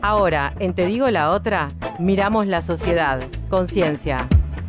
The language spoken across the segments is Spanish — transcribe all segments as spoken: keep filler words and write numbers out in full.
Ahora, en Te digo la otra, miramos la sociedad. Conciencia.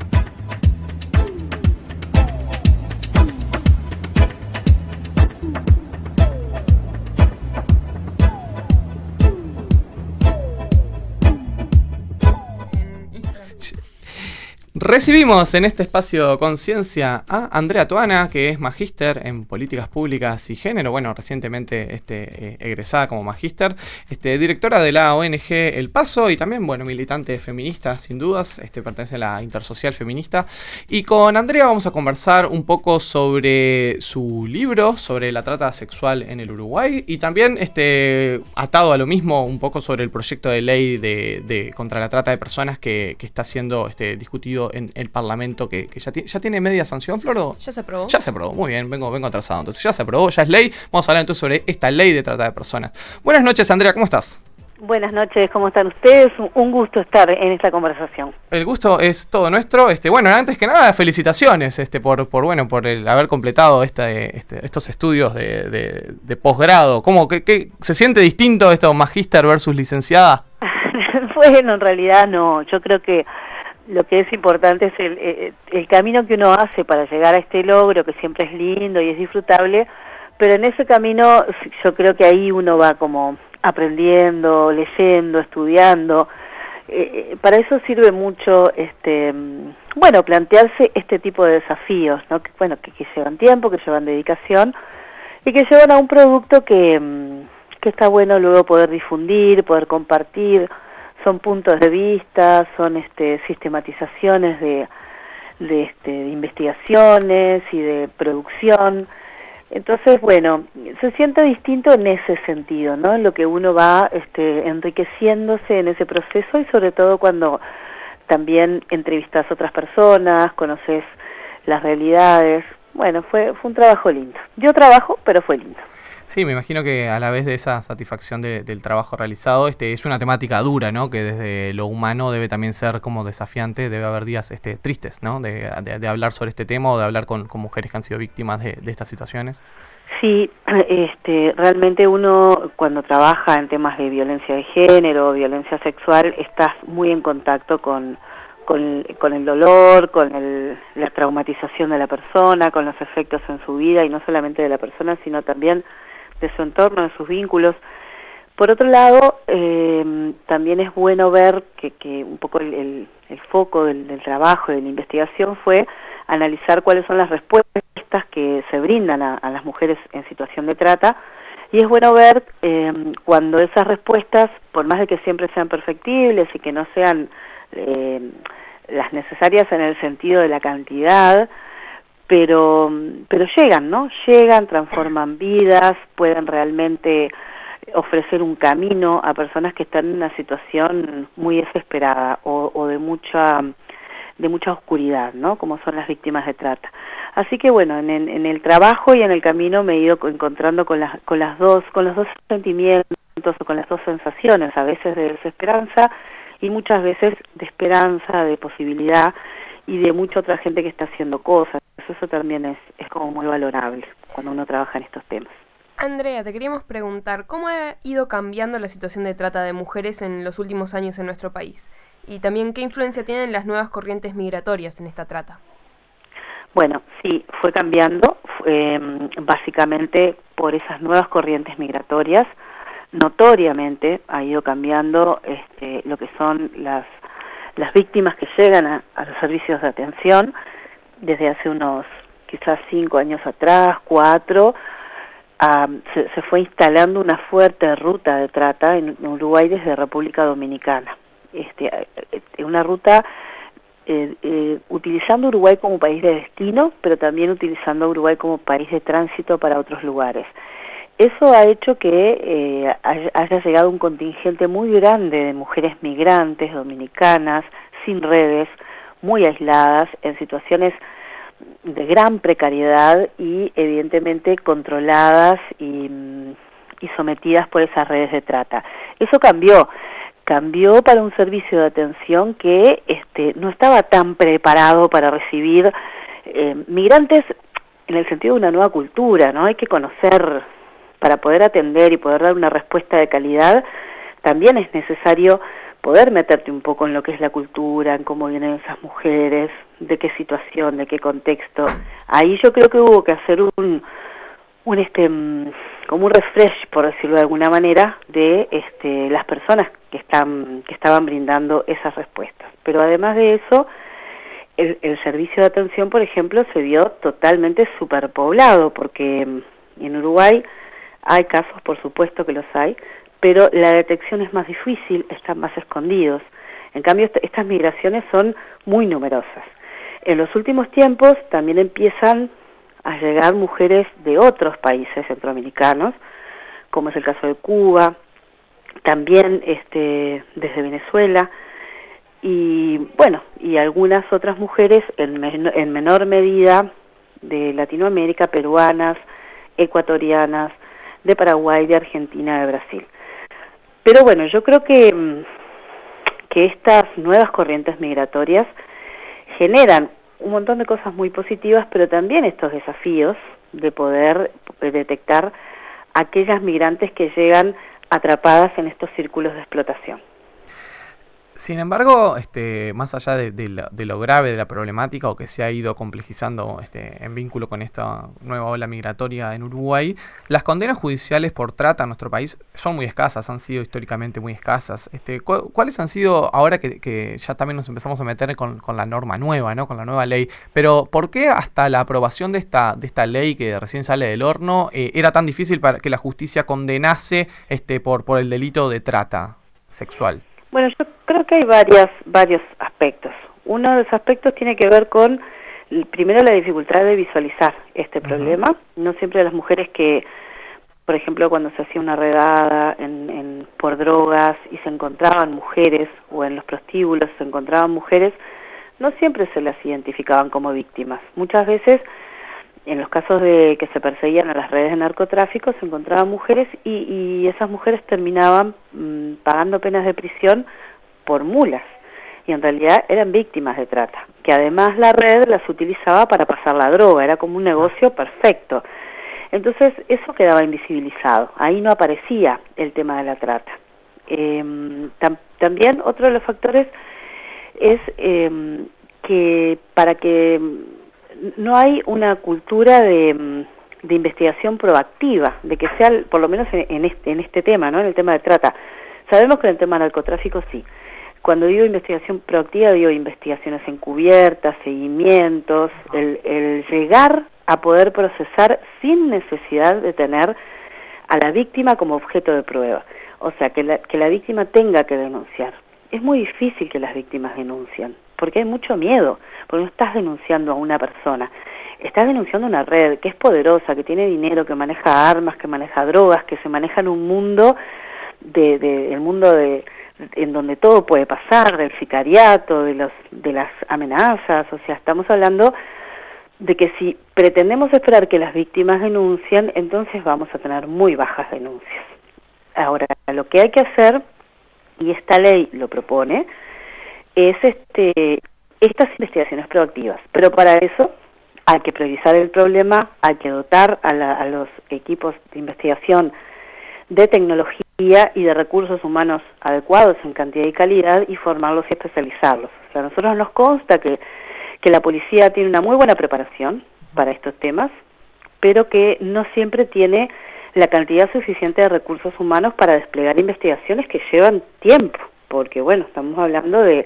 Recibimos en este espacio Conciencia a Andrea Tuana, que es magíster en políticas públicas y género, bueno, recientemente este, eh, egresada como magíster, este, directora de la O N G El Paso y también, bueno, militante feminista, sin dudas, este, pertenece a la Intersocial Feminista. Y con Andrea vamos a conversar un poco sobre su libro, sobre la trata sexual en el Uruguay y también, este, atado a lo mismo, un poco sobre el proyecto de ley de, de contra la trata de personas que, que está siendo este, discutido en el Parlamento, que, que ya, ya tiene media sanción, Floro. Ya se aprobó. Ya se aprobó, muy bien, vengo, vengo atrasado. Entonces ya se aprobó, ya es ley. Vamos a hablar entonces sobre esta ley de trata de personas. Buenas noches, Andrea, ¿cómo estás? Buenas noches, ¿cómo están ustedes? Un gusto estar en esta conversación. El gusto es todo nuestro. Este, bueno, antes que nada, felicitaciones este, por, por, bueno, por el haber completado este, este, estos estudios de, de, de posgrado. ¿Cómo que, que se siente distinto esto, magíster versus licenciada? Bueno, en realidad no. Yo creo que lo que es importante es el, el, el camino que uno hace para llegar a este logro, que siempre es lindo y es disfrutable, pero en ese camino yo creo que ahí uno va como aprendiendo, leyendo, estudiando. Eh, para eso sirve mucho, este, bueno, plantearse este tipo de desafíos, ¿no? Que, bueno, que, que llevan tiempo, que llevan dedicación y que llevan a un producto que, que está bueno luego poder difundir, poder compartir. Son puntos de vista, son este, sistematizaciones de, de, este, de investigaciones y de producción. Entonces, bueno, se siente distinto en ese sentido, ¿no? En lo que uno va este, enriqueciéndose en ese proceso y sobre todo cuando también entrevistas a otras personas, conoces las realidades. Bueno, fue, fue un trabajo lindo. Yo trabajo, pero fue lindo. Sí, me imagino que a la vez de esa satisfacción de, del trabajo realizado, este, es una temática dura, ¿no? Que desde lo humano debe también ser como desafiante, debe haber días este, tristes, ¿no? De, de, de hablar sobre este tema o de hablar con, con mujeres que han sido víctimas de, de estas situaciones. Sí, este, realmente uno cuando trabaja en temas de violencia de género, violencia sexual, estás muy en contacto con, con, con el dolor, con el, la traumatización de la persona, con los efectos en su vida y no solamente de la persona, sino también de su entorno, de sus vínculos. Por otro lado, eh, también es bueno ver que, que un poco el, el, el foco del, del trabajo y de la investigación fue analizar cuáles son las respuestas que se brindan a, a las mujeres en situación de trata, y es bueno ver eh, cuando esas respuestas, por más de que siempre sean perfectibles y que no sean eh, las necesarias en el sentido de la cantidad, pero pero llegan, ¿no? Llegan, transforman vidas, pueden realmente ofrecer un camino a personas que están en una situación muy desesperada o, o de mucha de mucha oscuridad, ¿no? Como son las víctimas de trata. Así que bueno, en el, en el trabajo y en el camino me he ido encontrando con las con las dos con los dos sentimientos o con las dos sensaciones, a veces de desesperanza y muchas veces de esperanza, de posibilidad y de mucha otra gente que está haciendo cosas. Eso también es, es como muy valorable cuando uno trabaja en estos temas. Andrea, te queríamos preguntar, ¿cómo ha ido cambiando la situación de trata de mujeres en los últimos años en nuestro país? Y también, ¿qué influencia tienen las nuevas corrientes migratorias en esta trata? Bueno, sí, fue cambiando, eh, básicamente por esas nuevas corrientes migratorias. Notoriamente ha ido cambiando este, lo que son las las víctimas que llegan a, a los servicios de atención desde hace unos quizás cinco años atrás, cuatro, um, se, se fue instalando una fuerte ruta de trata en Uruguay desde República Dominicana. Este, una ruta eh, eh, utilizando Uruguay como país de destino, pero también utilizando Uruguay como país de tránsito para otros lugares. Eso ha hecho que eh, haya llegado un contingente muy grande de mujeres migrantes dominicanas, sin redes, muy aisladas, en situaciones de gran precariedad y evidentemente controladas y, y sometidas por esas redes de trata. Eso cambió, cambió para un servicio de atención que este, no estaba tan preparado para recibir eh, migrantes en el sentido de una nueva cultura, ¿no? Hay que conocer, para poder atender y poder dar una respuesta de calidad, también es necesario poder meterte un poco en lo que es la cultura, en cómo vienen esas mujeres, de qué situación, de qué contexto. Ahí yo creo que hubo que hacer un, un este, como un refresh, por decirlo de alguna manera, de este, las personas que están, que estaban brindando esas respuestas. Pero además de eso, el, el servicio de atención, por ejemplo, se vio totalmente superpoblado, porque en Uruguay hay casos, por supuesto que los hay, pero la detección es más difícil, están más escondidos. En cambio, est estas migraciones son muy numerosas. En los últimos tiempos también empiezan a llegar mujeres de otros países centroamericanos, como es el caso de Cuba, también este, desde Venezuela, y bueno, y algunas otras mujeres en, men en menor medida de Latinoamérica, peruanas, ecuatorianas, de Paraguay, de Argentina, de Brasil. Pero bueno, yo creo que, que estas nuevas corrientes migratorias generan un montón de cosas muy positivas, pero también estos desafíos de poder detectar aquellas migrantes que llegan atrapadas en estos círculos de explotación. Sin embargo, este, más allá de, de, lo, de lo grave de la problemática o que se ha ido complejizando este, en vínculo con esta nueva ola migratoria en Uruguay, las condenas judiciales por trata en nuestro país son muy escasas, han sido históricamente muy escasas. Este, ¿cu ¿Cuáles han sido, ahora que, que ya también nos empezamos a meter con, con la norma nueva, ¿no? Con la nueva ley, pero por qué hasta la aprobación de esta, de esta ley que recién sale del horno eh, era tan difícil para que la justicia condenase este, por, por el delito de trata sexual? Bueno, yo creo que hay varias, varios aspectos. Uno de los aspectos tiene que ver con, primero, la dificultad de visualizar este uh-huh. problema. No siempre las mujeres que, por ejemplo, cuando se hacía una redada en, en, por drogas y se encontraban mujeres, o en los prostíbulos se encontraban mujeres, no siempre se las identificaban como víctimas. Muchas veces, en los casos de que se perseguían a las redes de narcotráfico, se encontraban mujeres y, y esas mujeres terminaban mmm, pagando penas de prisión por mulas. Y en realidad eran víctimas de trata, que además la red las utilizaba para pasar la droga, era como un negocio perfecto. Entonces eso quedaba invisibilizado, ahí no aparecía el tema de la trata. Eh, tam también otro de los factores es eh, que para que no hay una cultura de, de investigación proactiva, de que sea, por lo menos en, en, este, en este tema, ¿no? En el tema de trata. Sabemos que en el tema del narcotráfico sí. Cuando digo investigación proactiva, digo investigaciones encubiertas, seguimientos, el, el llegar a poder procesar sin necesidad de tener a la víctima como objeto de prueba. O sea, que la, que la víctima tenga que denunciar. Es muy difícil que las víctimas denuncien, porque hay mucho miedo, porque no estás denunciando a una persona, estás denunciando a una red que es poderosa, que tiene dinero, que maneja armas, que maneja drogas, que se maneja en un mundo, de, de, el mundo de, en donde todo puede pasar, del sicariato, de, los, de las amenazas. O sea, estamos hablando de que si pretendemos esperar que las víctimas denuncien, entonces vamos a tener muy bajas denuncias. Ahora, lo que hay que hacer, y esta ley lo propone, es este estas investigaciones proactivas. Pero para eso hay que priorizar el problema, hay que dotar a, la, a los equipos de investigación de tecnología y de recursos humanos adecuados en cantidad y calidad y formarlos y especializarlos. O sea, a nosotros nos consta que, que la policía tiene una muy buena preparación para estos temas, pero que no siempre tiene la cantidad suficiente de recursos humanos para desplegar investigaciones que llevan tiempo, porque bueno, estamos hablando de,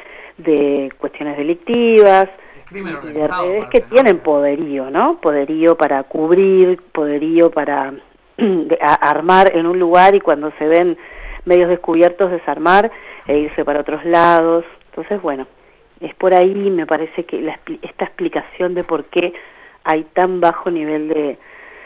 de cuestiones delictivas, de redes que tienen poderío, ¿no? Poderío para cubrir, poderío para de, a, armar en un lugar y cuando se ven medios descubiertos desarmar e irse para otros lados. Entonces, bueno, es por ahí me parece que la, esta explicación de por qué hay tan bajo nivel de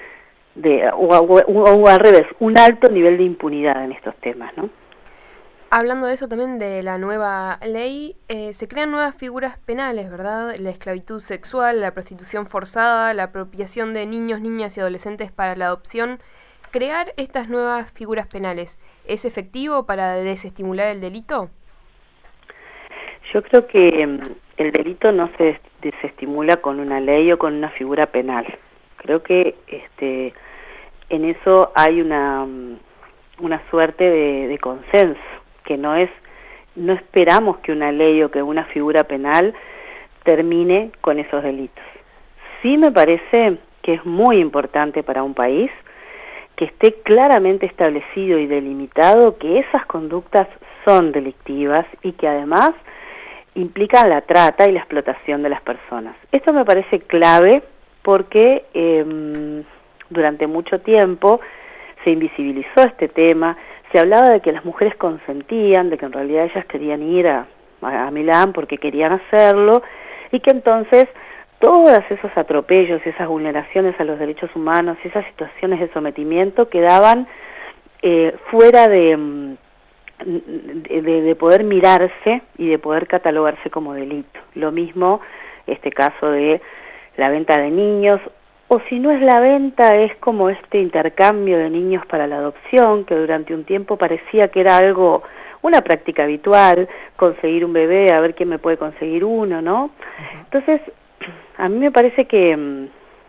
De, o, o, o al revés, un alto nivel de impunidad en estos temas, ¿no? Hablando de eso también, de la nueva ley, eh, se crean nuevas figuras penales, ¿verdad? La esclavitud sexual, la prostitución forzada, la apropiación de niños, niñas y adolescentes para la adopción. ¿Crear estas nuevas figuras penales es efectivo para desestimular el delito? Yo creo que um, el delito no se desestimula con una ley o con una figura penal. Creo que este en eso hay una una suerte de, de consenso, que no es, no esperamos que una ley o que una figura penal termine con esos delitos. Sí me parece que es muy importante para un país que esté claramente establecido y delimitado que esas conductas son delictivas y que además implican la trata y la explotación de las personas. Esto me parece clave porque eh, durante mucho tiempo se invisibilizó este tema, se hablaba de que las mujeres consentían, de que en realidad ellas querían ir a, a Milán porque querían hacerlo, y que entonces todos esos atropellos, esas vulneraciones a los derechos humanos, esas situaciones de sometimiento quedaban eh, fuera de, de, de poder mirarse y de poder catalogarse como delito. Lo mismo este caso de la venta de niños, o si no es la venta, es como este intercambio de niños para la adopción, que durante un tiempo parecía que era algo, una práctica habitual, conseguir un bebé, a ver quién me puede conseguir uno, ¿no? Uh-huh. Entonces, a mí me parece que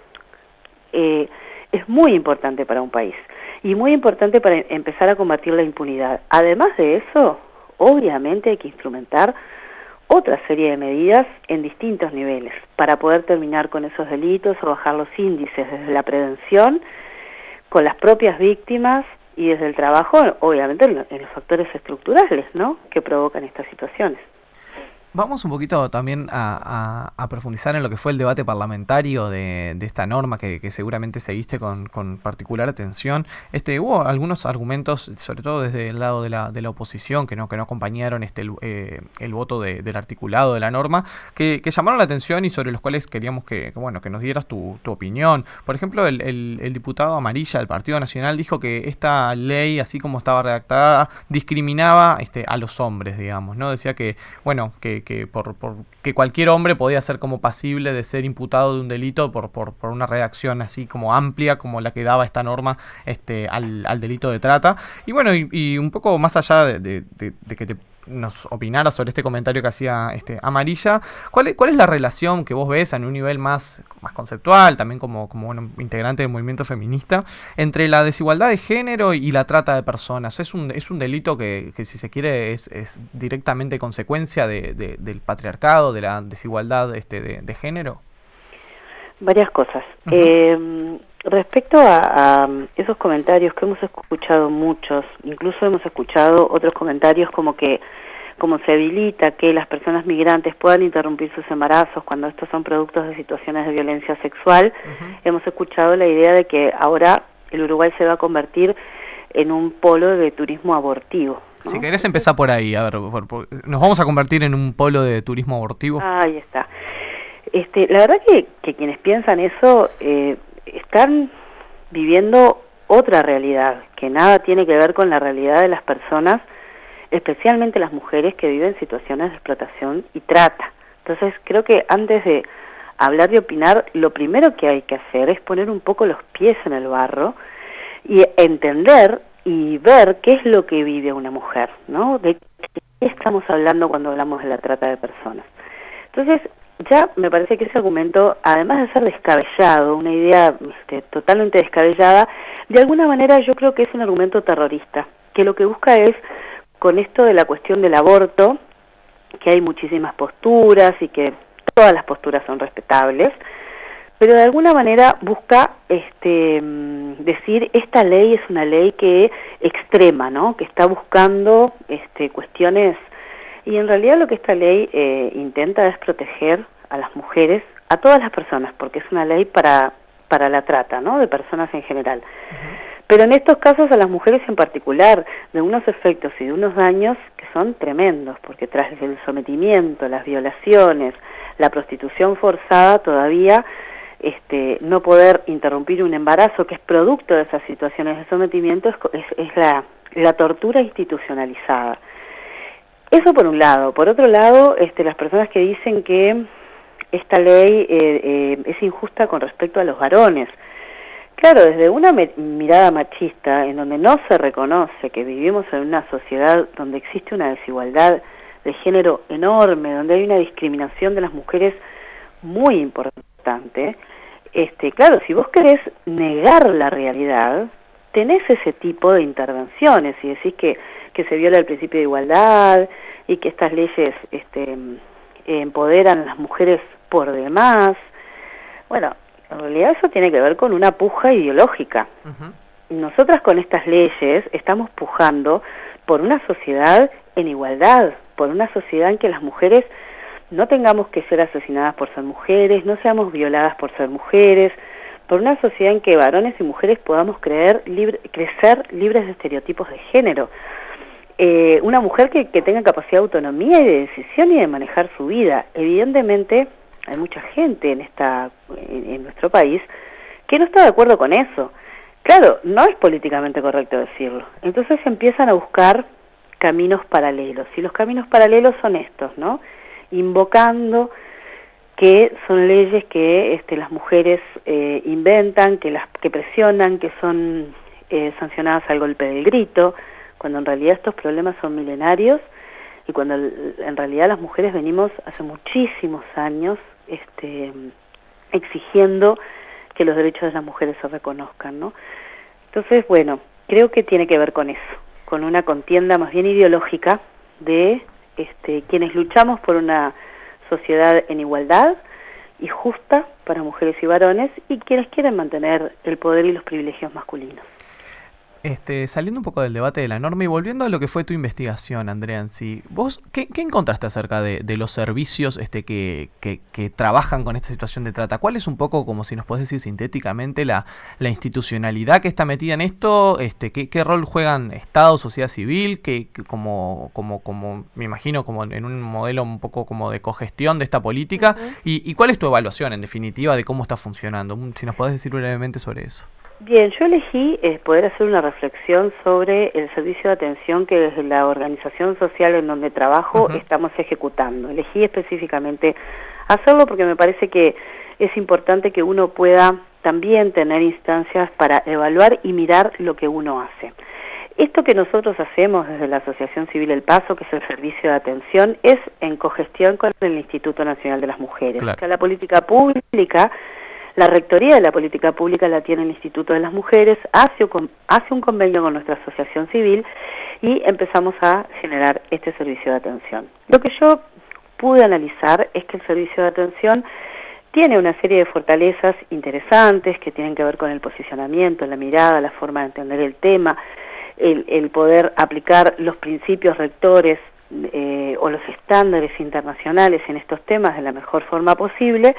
eh, es muy importante para un país y muy importante para empezar a combatir la impunidad. Además de eso, obviamente hay que instrumentar otra serie de medidas en distintos niveles para poder terminar con esos delitos o bajar los índices desde la prevención, con las propias víctimas y desde el trabajo, obviamente, en los factores estructurales, ¿no?, que provocan estas situaciones. Vamos un poquito también a, a, a profundizar en lo que fue el debate parlamentario de, de esta norma que, que seguramente seguiste con, con particular atención. Este, hubo algunos argumentos, sobre todo desde el lado de la, de la oposición, que no, que no acompañaron este, el, eh, el voto de, del articulado de la norma, que, que llamaron la atención y sobre los cuales queríamos que, que, bueno, que nos dieras tu, tu opinión. Por ejemplo, el, el, el diputado Amarilla del Partido Nacional dijo que esta ley, así como estaba redactada, discriminaba este, a los hombres, digamos, ¿no? Decía que, bueno, que que por, por que cualquier hombre podía ser como pasible de ser imputado de un delito por, por, por una redacción así como amplia como la que daba esta norma este, al, al delito de trata. Y bueno, y, y un poco más allá de, de, de, de que te nos opinaras sobre este comentario que hacía este, Amarilla, ¿cuál es, ¿cuál es la relación que vos ves en un nivel más, más conceptual, también como, como bueno, integrante del movimiento feminista, entre la desigualdad de género y la trata de personas? ¿Es un, es un delito que, que si se quiere, es, es directamente consecuencia de, de, del patriarcado, de la desigualdad este, de, de género? Varias cosas. Uh-huh. eh, respecto a, a esos comentarios que hemos escuchado muchos, incluso hemos escuchado otros comentarios como que como se habilita que las personas migrantes puedan interrumpir sus embarazos cuando estos son productos de situaciones de violencia sexual, uh-huh. hemos escuchado la idea de que ahora el Uruguay se va a convertir en un polo de turismo abortivo, ¿no? Si querés empezar por ahí, a ver, por, por, ¿nos vamos a convertir en un polo de turismo abortivo? Ahí está. Este, la verdad que, que quienes piensan eso eh, están viviendo otra realidad, que nada tiene que ver con la realidad de las personas, especialmente las mujeres que viven situaciones de explotación y trata. Entonces creo que antes de hablar y opinar, lo primero que hay que hacer es poner un poco los pies en el barro y entender y ver qué es lo que vive una mujer, ¿no? De qué estamos hablando cuando hablamos de la trata de personas. Entonces, ya me parece que ese argumento, además de ser descabellado, una idea este, totalmente descabellada, de alguna manera yo creo que es un argumento terrorista, que lo que busca es, con esto de la cuestión del aborto, que hay muchísimas posturas y que todas las posturas son respetables, pero de alguna manera busca este, decir, esta ley es una ley que extrema, ¿no?, que está buscando este, cuestiones. Y en realidad lo que esta ley eh, intenta es proteger a las mujeres, a todas las personas, porque es una ley para, para la trata, ¿no?, de personas en general. Uh-huh. Pero en estos casos a las mujeres en particular, de unos efectos y de unos daños que son tremendos, porque tras el sometimiento, las violaciones, la prostitución forzada, todavía este, no poder interrumpir un embarazo que es producto de esas situaciones de sometimiento es, es, es la, la tortura institucionalizada. Eso por un lado. Por otro lado, este, las personas que dicen que esta ley eh, eh, es injusta con respecto a los varones. Claro, desde una me- mirada machista, en donde no se reconoce que vivimos en una sociedad donde existe una desigualdad de género enorme, donde hay una discriminación de las mujeres muy importante, este, claro, si vos querés negar la realidad, tenés ese tipo de intervenciones y decís que, que se viola el principio de igualdad y que estas leyes este, empoderan a las mujeres por demás. Bueno, en realidad eso tiene que ver con una puja ideológica. Uh-huh. Nosotras con estas leyes estamos pujando por una sociedad en igualdad, por una sociedad en que las mujeres no tengamos que ser asesinadas por ser mujeres, no seamos violadas por ser mujeres, por una sociedad en que varones y mujeres podamos creer, libre, crecer libres de estereotipos de género. Eh, una mujer que, que tenga capacidad de autonomía y de decisión y de manejar su vida. Evidentemente hay mucha gente en, esta, en, en nuestro país que no está de acuerdo con eso. Claro, no es políticamente correcto decirlo. Entonces empiezan a buscar caminos paralelos. Y los caminos paralelos son estos, ¿no? Invocando que son leyes que este, las mujeres eh, inventan, que las que presionan, que son eh, sancionadas al golpe del grito, cuando en realidad estos problemas son milenarios y cuando en realidad las mujeres venimos hace muchísimos años este, exigiendo que los derechos de las mujeres se reconozcan, ¿no? Entonces, bueno, creo que tiene que ver con eso, con una contienda más bien ideológica de este, quienes luchamos por una sociedad en igualdad y justa para mujeres y varones y quienes quieren mantener el poder y los privilegios masculinos. Este, saliendo un poco del debate de la norma y volviendo a lo que fue tu investigación, Andrea, en sí, ¿vos qué, qué encontraste acerca de, de los servicios este, que, que, que trabajan con esta situación de trata? ¿Cuál es un poco, como si nos podés decir sintéticamente, la, la institucionalidad que está metida en esto? Este, ¿qué, qué rol juegan Estado, sociedad civil? Que, que como, como, como, me imagino, como en un modelo un poco como de cogestión de esta política. Uh-huh. y, ¿Y cuál es tu evaluación, en definitiva, de cómo está funcionando? Si nos podés decir brevemente sobre eso. Bien, yo elegí eh, poder hacer una reflexión sobre el servicio de atención que desde la organización social en donde trabajo uh-huh. estamos ejecutando. Elegí específicamente hacerlo porque me parece que es importante que uno pueda también tener instancias para evaluar y mirar lo que uno hace. Esto que nosotros hacemos desde la Asociación Civil El Paso, que es el servicio de atención, es en cogestión con el Instituto Nacional de las Mujeres. Claro. O sea, la política pública... La rectoría de la política pública la tiene el Instituto de las Mujeres, hace un, hace un convenio con nuestra asociación civil y empezamos a generar este servicio de atención. Lo que yo pude analizar es que el servicio de atención tiene una serie de fortalezas interesantes que tienen que ver con el posicionamiento, la mirada, la forma de entender el tema, el, el poder aplicar los principios rectores eh, o los estándares internacionales en estos temas de la mejor forma posible.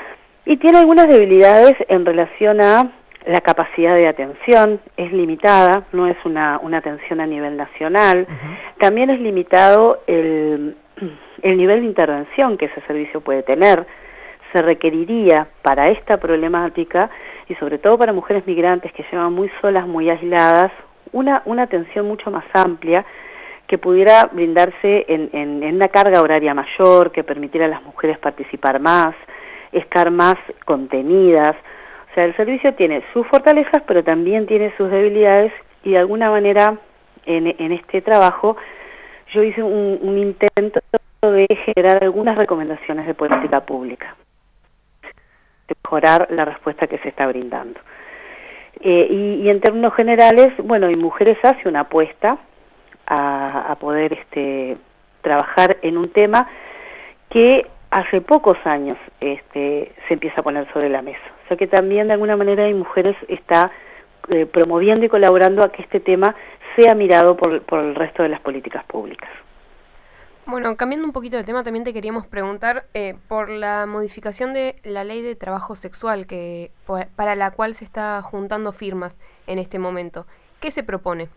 Y tiene algunas debilidades en relación a la capacidad de atención, es limitada, no es una, una atención a nivel nacional. Uh-huh. También es limitado el, el nivel de intervención que ese servicio puede tener. Se requeriría para esta problemática, y sobre todo para mujeres migrantes que llevan muy solas, muy aisladas, una, una atención mucho más amplia que pudiera brindarse en, en, en una carga horaria mayor, que permitiera a las mujeres participar más, estar más contenidas. O sea, el servicio tiene sus fortalezas, pero también tiene sus debilidades, y de alguna manera en, en este trabajo yo hice un, un intento de generar algunas recomendaciones de política pública, de mejorar la respuesta que se está brindando. Eh, y, y en términos generales, bueno, y Mujeres hace una apuesta a, a poder este, trabajar en un tema que hace pocos años este, se empieza a poner sobre la mesa. O sea que también de alguna manera Mujeres está eh, promoviendo y colaborando a que este tema sea mirado por, por el resto de las políticas públicas. Bueno, cambiando un poquito de tema, también te queríamos preguntar eh, por la modificación de la ley de trabajo sexual que para la cual se está juntando firmas en este momento. ¿Qué se propone?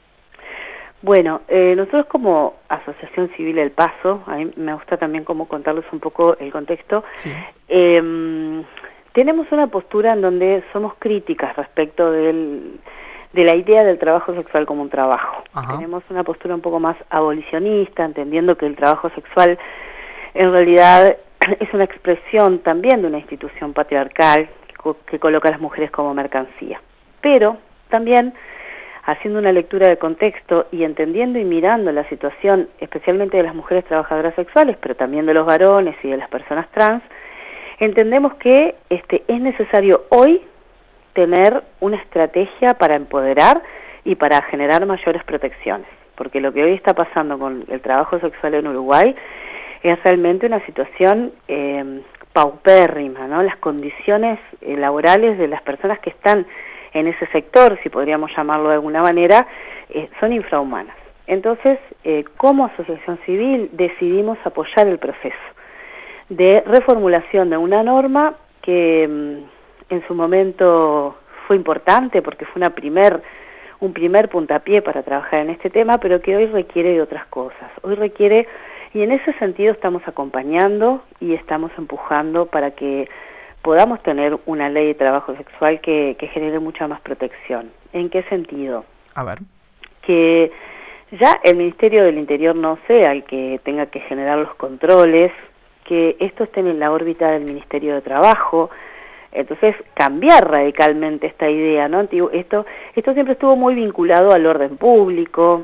Bueno, eh, nosotros como Asociación Civil El Paso, a mí me gusta también como contarles un poco el contexto, sí. eh, tenemos una postura en donde somos críticas respecto del, de la idea del trabajo sexual como un trabajo. Ajá. Tenemos una postura un poco más abolicionista, entendiendo que el trabajo sexual en realidad es una expresión también de una institución patriarcal que, que coloca a las mujeres como mercancía. Pero también, haciendo una lectura de contexto y entendiendo y mirando la situación, especialmente de las mujeres trabajadoras sexuales, pero también de los varones y de las personas trans, entendemos que este, es necesario hoy tener una estrategia para empoderar y para generar mayores protecciones, porque lo que hoy está pasando con el trabajo sexual en Uruguay es realmente una situación eh, paupérrima, ¿no? Las condiciones eh, laborales de las personas que están en ese sector, si podríamos llamarlo de alguna manera, eh, son infrahumanas. Entonces, eh, como asociación civil decidimos apoyar el proceso de reformulación de una norma que mm, en su momento fue importante porque fue una primer, un primer puntapié para trabajar en este tema, pero que hoy requiere de otras cosas. Hoy requiere, y en ese sentido estamos acompañando y estamos empujando para que podamos tener una ley de trabajo sexual que, que genere mucha más protección. ¿En qué sentido? A ver. Que ya el Ministerio del Interior no sea el que tenga que generar los controles, que esto esté en la órbita del Ministerio de Trabajo. Entonces, cambiar radicalmente esta idea, ¿no? Esto, esto siempre estuvo muy vinculado al orden público,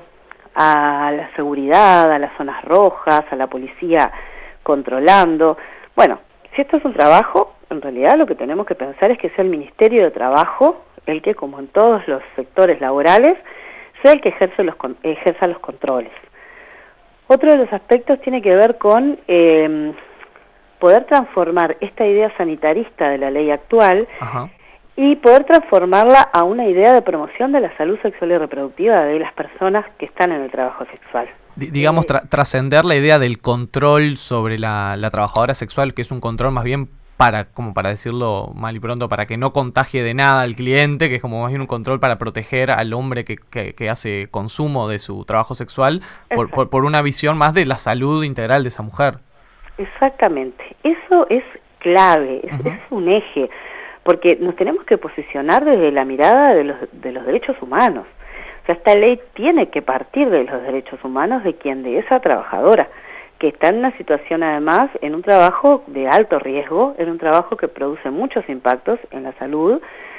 a la seguridad, a las zonas rojas, a la policía controlando. Bueno, si esto es un trabajo, en realidad lo que tenemos que pensar es que sea el Ministerio de Trabajo el que, como en todos los sectores laborales, sea el que ejerce los, ejerza los controles. Otro de los aspectos tiene que ver con eh, poder transformar esta idea sanitarista de la ley actual. Ajá. Y poder transformarla a una idea de promoción de la salud sexual y reproductiva de las personas que están en el trabajo sexual. D digamos, tra trascender la idea del control sobre la, la trabajadora sexual, que es un control más bien para, como para decirlo mal y pronto, para que no contagie de nada al cliente, que es como más bien un control para proteger al hombre que, que, que hace consumo de su trabajo sexual, por, por, por una visión más de la salud integral de esa mujer. Exactamente. Eso es clave, es, uh-huh. es un eje. Porque nos tenemos que posicionar desde la mirada de los, de los derechos humanos. O sea, esta ley tiene que partir de los derechos humanos de quien, de esa trabajadora, que está en una situación además, en un trabajo de alto riesgo, en un trabajo que produce muchos impactos en la salud,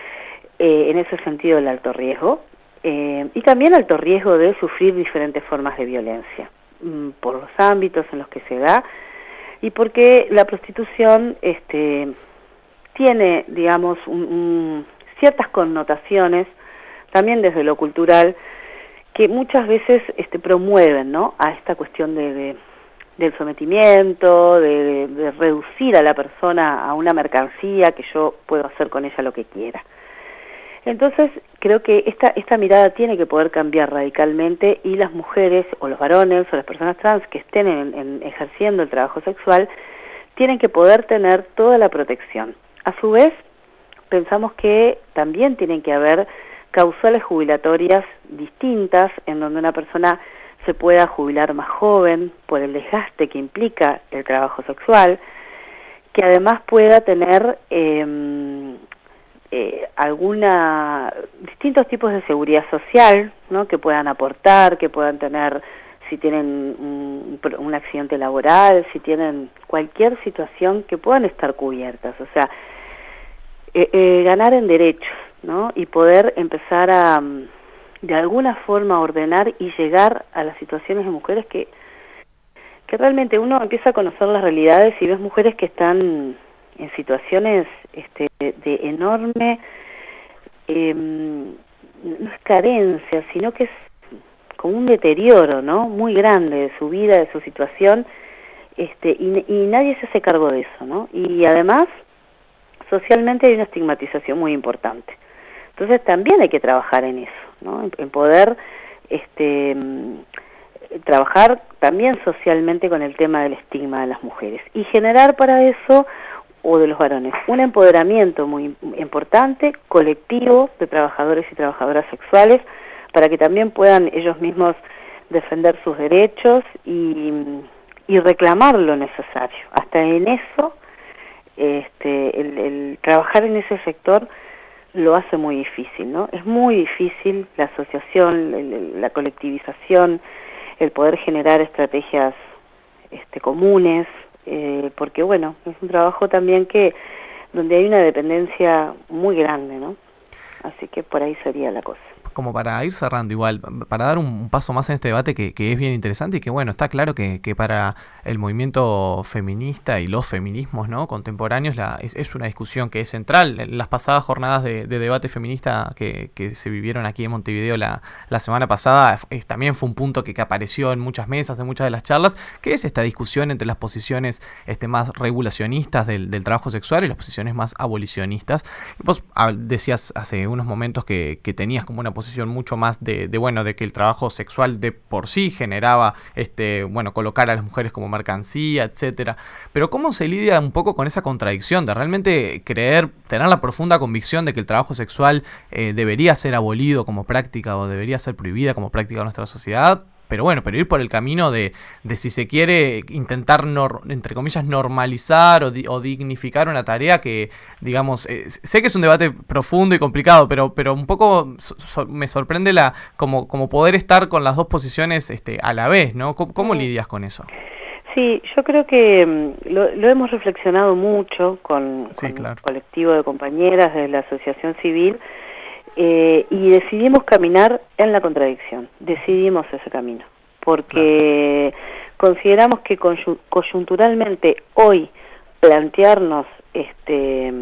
eh, en ese sentido el alto riesgo, eh, y también alto riesgo de sufrir diferentes formas de violencia, mmm, por los ámbitos en los que se da, y porque la prostitución este tiene, digamos, un, un, ciertas connotaciones, también desde lo cultural, que muchas veces este, promueven, ¿no?, a esta cuestión de, de, del sometimiento, de, de, de reducir a la persona a una mercancía que yo puedo hacer con ella lo que quiera. Entonces, creo que esta, esta mirada tiene que poder cambiar radicalmente y las mujeres, o los varones, o las personas trans que estén en, en, ejerciendo el trabajo sexual, tienen que poder tener toda la protección. A su vez, pensamos que también tienen que haber causales jubilatorias distintas, en donde una persona se pueda jubilar más joven por el desgaste que implica el trabajo sexual, que además pueda tener eh, eh, alguna distintos tipos de seguridad social, ¿no?, que puedan aportar, que puedan tener, si tienen un, un accidente laboral, si tienen cualquier situación, que puedan estar cubiertas. O sea, Eh, eh, ganar en derechos, ¿no?, y poder empezar a, de alguna forma, ordenar y llegar a las situaciones de mujeres que, que realmente uno empieza a conocer las realidades y ves mujeres que están en situaciones este, de, de enorme, eh, no es carencia, sino que es como un deterioro, ¿no?, muy grande de su vida, de su situación, este, y, y nadie se hace cargo de eso, ¿no? Y además, socialmente hay una estigmatización muy importante. Entonces también hay que trabajar en eso, ¿no?, en, en poder este, trabajar también socialmente con el tema del estigma de las mujeres y generar para eso, o de los varones, un empoderamiento muy importante, colectivo, de trabajadores y trabajadoras sexuales, para que también puedan ellos mismos defender sus derechos y, y reclamar lo necesario. Hasta en eso, Este, el, el trabajar en ese sector lo hace muy difícil, ¿no? Es muy difícil la asociación, el, la colectivización, el poder generar estrategias este, comunes, eh, porque bueno, es un trabajo también que donde hay una dependencia muy grande, ¿no? Así que por ahí sería la cosa. como para ir cerrando igual, para dar un, un paso más en este debate que, que es bien interesante y que bueno, está claro que, que para el movimiento feminista y los feminismos, ¿no?, contemporáneos la, es, es una discusión que es central. En las pasadas jornadas de, de debate feminista que, que se vivieron aquí en Montevideo la, la semana pasada, es, también fue un punto que, que apareció en muchas mesas, en muchas de las charlas, que es esta discusión entre las posiciones este, más regulacionistas del, del trabajo sexual y las posiciones más abolicionistas. Y vos decías hace unos momentos que, que tenías como una posición mucho más de, de, bueno, de que el trabajo sexual de por sí generaba, este, bueno, colocar a las mujeres como mercancía, etcétera. Pero ¿cómo se lidia un poco con esa contradicción de realmente creer, tener la profunda convicción de que el trabajo sexual eh, debería ser abolido como práctica o debería ser prohibida como práctica en nuestra sociedad? Pero bueno, pero ir por el camino de, de si se quiere intentar, nor, entre comillas, normalizar o, di, o dignificar una tarea que, digamos, eh, sé que es un debate profundo y complicado, pero, pero un poco so, me sorprende la como, como poder estar con las dos posiciones este, a la vez, ¿no? ¿Cómo, cómo lidias con eso? Sí, yo creo que lo, lo hemos reflexionado mucho con, sí, con claro. el colectivo de compañeras de la asociación civil. Eh, y decidimos caminar en la contradicción, decidimos ese camino, porque claro. consideramos que coyunturalmente hoy plantearnos este,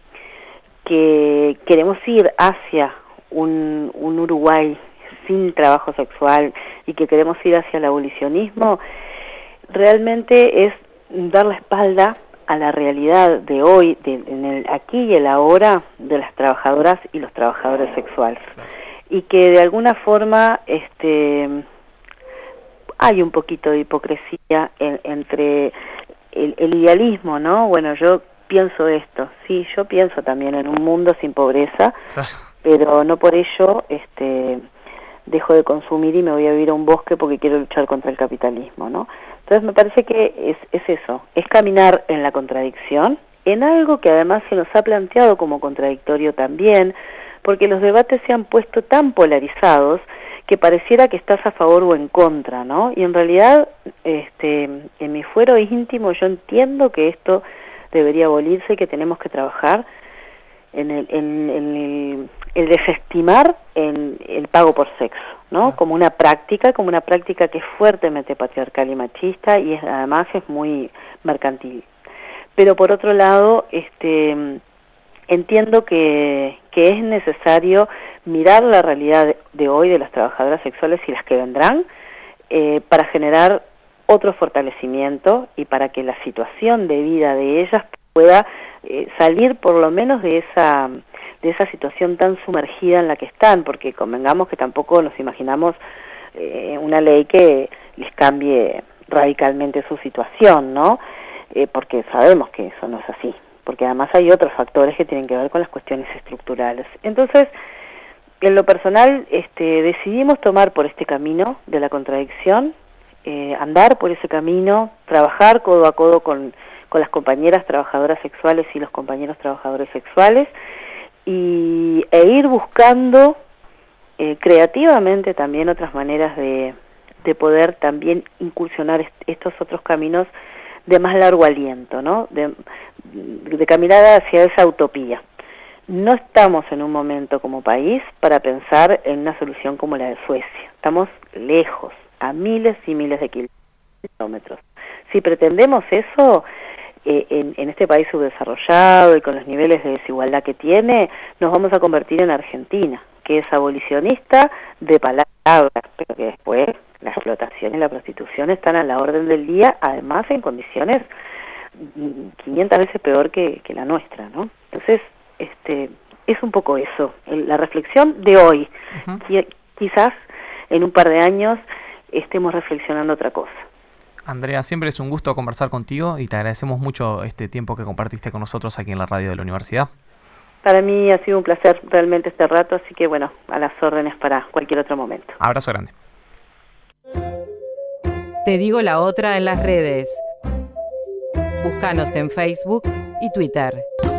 que queremos ir hacia un, un Uruguay sin trabajo sexual y que queremos ir hacia el abolicionismo, realmente es dar la espalda a la realidad de hoy, de, en el aquí y el ahora, de las trabajadoras y los trabajadores sexuales. Claro. Y que de alguna forma este hay un poquito de hipocresía en, entre el, el idealismo, ¿no? Bueno, yo pienso esto, sí, yo pienso también en un mundo sin pobreza, claro. pero no por ello este dejo de consumir y me voy a vivir a un bosque porque quiero luchar contra el capitalismo, ¿no? Entonces me parece que es, es eso, es caminar en la contradicción, en algo que además se nos ha planteado como contradictorio también, porque los debates se han puesto tan polarizados que pareciera que estás a favor o en contra, ¿no? Y en realidad, este, en mi fuero íntimo yo entiendo que esto debería abolirse y que tenemos que trabajar en el, en, en el, el desestimar el, el pago por sexo, ¿no? Como una práctica, como una práctica que es fuertemente patriarcal y machista y es, además es muy mercantil. Pero por otro lado, este, entiendo que, que es necesario mirar la realidad de, de hoy de las trabajadoras sexuales y las que vendrán eh, para generar otro fortalecimiento y para que la situación de vida de ellas pueda eh, salir por lo menos de esa de esa situación tan sumergida en la que están, porque convengamos que tampoco nos imaginamos eh, una ley que les cambie radicalmente su situación, ¿no? Eh, porque sabemos que eso no es así, porque además hay otros factores que tienen que ver con las cuestiones estructurales. Entonces, en lo personal, este, decidimos tomar por este camino de la contradicción, eh, andar por ese camino, trabajar codo a codo con con las compañeras trabajadoras sexuales y los compañeros trabajadores sexuales, y, e ir buscando eh, creativamente también otras maneras de, de poder también incursionar est estos otros caminos de más largo aliento, ¿no? De, de caminar hacia esa utopía. No estamos en un momento como país para pensar en una solución como la de Suecia. Estamos lejos, a miles y miles de kilómetros. Si pretendemos eso, eh, en, en este país subdesarrollado y con los niveles de desigualdad que tiene, nos vamos a convertir en Argentina, que es abolicionista de palabras, pero que después la explotación y la prostitución están a la orden del día, además en condiciones quinientas veces peor que, que la nuestra, ¿no? Entonces, este, es un poco eso, la reflexión de hoy. Uh-huh. Quizás en un par de años estemos reflexionando otra cosa. Andrea, siempre es un gusto conversar contigo y te agradecemos mucho este tiempo que compartiste con nosotros aquí en la radio de la universidad. Para mí ha sido un placer realmente este rato, así que bueno, a las órdenes para cualquier otro momento. Abrazo grande. Te digo la otra en las redes. Búscanos en Facebook y Twitter.